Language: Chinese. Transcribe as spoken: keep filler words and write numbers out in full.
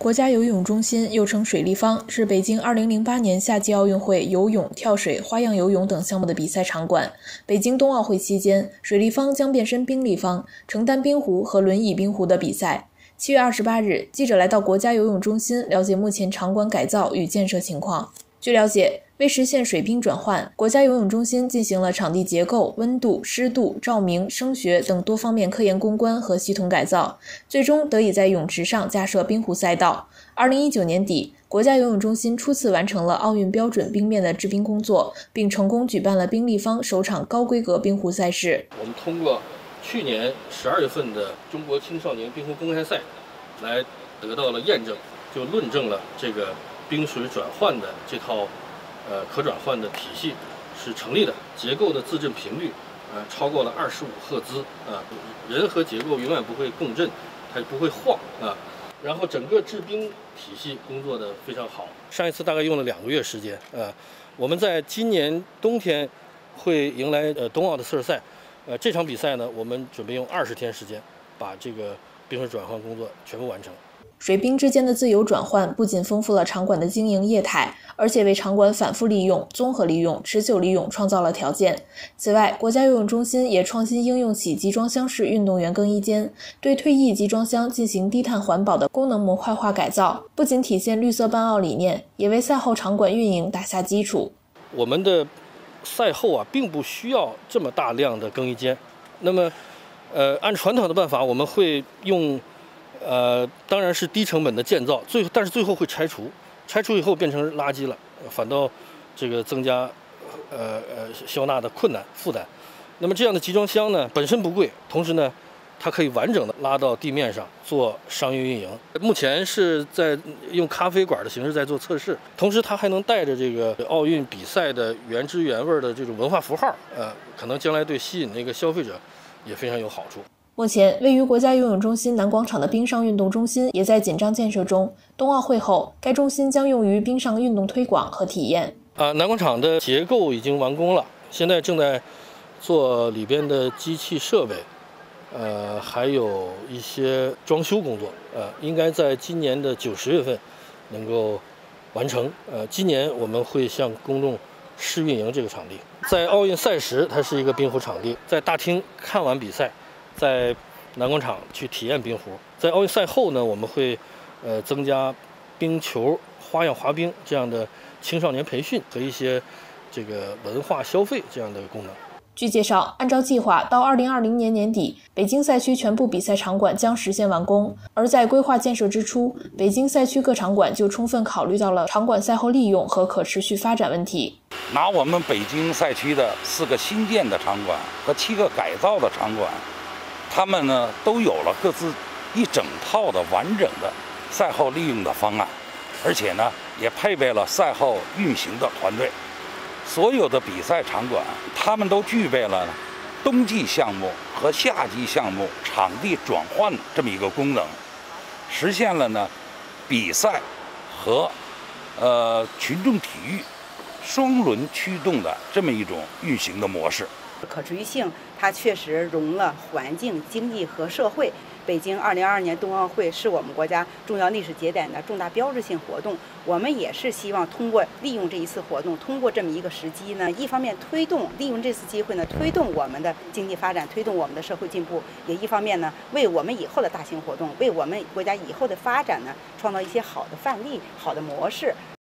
国家游泳中心又称水立方，是北京二零零八年夏季奥运会游泳、跳水、花样游泳等项目的比赛场馆。北京冬奥会期间，水立方将变身冰立方，承担冰壶和轮椅冰壶的比赛。七月二十八日，记者来到国家游泳中心了解目前场馆改造与建设情况。据了解，为实现水冰转换，国家游泳中心进行了场地结构、温度、湿度、照明、声学等多方面科研攻关和系统改造，最终得以在泳池上架设冰壶赛道。二零一九年底，国家游泳中心初次完成了奥运标准冰面的制冰工作，并成功举办了冰立方首场高规格冰壶赛事。 我们通过去年十二月份的中国青少年冰壶公开赛，来得到了验证，就论证了这个冰水转换的这套呃可转换的体系是成立的，结构的自振频率呃超过了二十五赫兹啊，人和结构永远不会共振，它不会晃啊。然后整个制冰体系工作的非常好，上一次大概用了两个月时间啊。我们在今年冬天会迎来呃冬奥的次日赛，呃这场比赛呢，我们准备用二十天时间把这个冰水转换工作全部完成。 水冰之间的自由转换不仅丰富了场馆的经营业态，而且为场馆反复利用、综合利用、持久利用创造了条件。此外，国家游泳中心也创新应用起集装箱式运动员更衣间，对退役集装箱进行低碳环保的功能模块化改造，不仅体现绿色办奥理念，也为赛后场馆运营打下基础。 我们的赛后啊，并不需要这么大量的更衣间。那么，呃，按传统的办法，我们会用。呃，当然是低成本的建造，最但是最后会拆除，拆除以后变成垃圾了，反倒这个增加呃呃消纳的困难负担。那么这样的集装箱呢，本身不贵，同时呢，它可以完整的拉到地面上做商业运营。目前是在用咖啡馆的形式在做测试，同时它还能带着这个奥运比赛的原汁原味的这种文化符号，呃，可能将来对吸引那个消费者也非常有好处。 目前，位于国家游泳中心南广场的冰上运动中心也在紧张建设中。冬奥会后，该中心将用于冰上运动推广和体验。 啊，南广场的结构已经完工了，现在正在做里边的机器设备，呃，还有一些装修工作，呃，应该在今年的九十月份能够完成。呃，今年我们会向公众试运营这个场地，在奥运赛时，它是一个冰壶场地，在大厅看完比赛。在南广场去体验冰壶，在奥运赛后呢，我们会呃增加冰球、花样滑冰这样的青少年培训和一些这个文化消费这样的功能。 据介绍，按照计划，到二零二零年年底，北京赛区全部比赛场馆将实现完工。而在规划建设之初，北京赛区各场馆就充分考虑到了场馆赛后利用和可持续发展问题。 拿我们北京赛区的四个新建的场馆和七个改造的场馆，他们呢都有了各自一整套的完整的赛后利用的方案，而且呢也配备了赛后运行的团队。所有的比赛场馆，他们都具备了冬季项目和夏季项目场地转换这么一个功能，实现了呢比赛和呃群众体育双轮驱动的这么一种运行的模式。 可持续性，它确实融了环境、经济和社会。北京二零二二年冬奥会是我们国家重要历史节点的重大标志性活动，我们也是希望通过利用这一次活动，通过这么一个时机呢，一方面推动利用这次机会呢，推动我们的经济发展，推动我们的社会进步，也一方面呢，为我们以后的大型活动，为我们国家以后的发展呢，创造一些好的范例、好的模式。